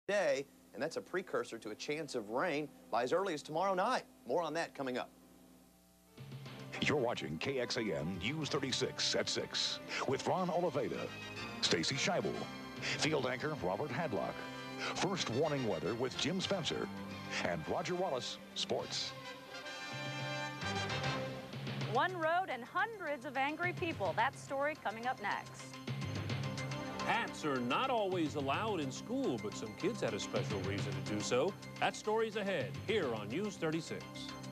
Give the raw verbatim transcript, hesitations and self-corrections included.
day, and that's a precursor to a chance of rain by as early as tomorrow night. More on that coming up. You're watching K X A N News thirty-six at six with Ron Oliveda, Stacy Scheibel, field anchor Robert Hadlock, first warning weather with Jim Spencer, and Roger Wallace, sports. One road and hundreds of angry people. That story coming up next. Hats are not always allowed in school, but some kids had a special reason to do so. That story's ahead here on News thirty-six.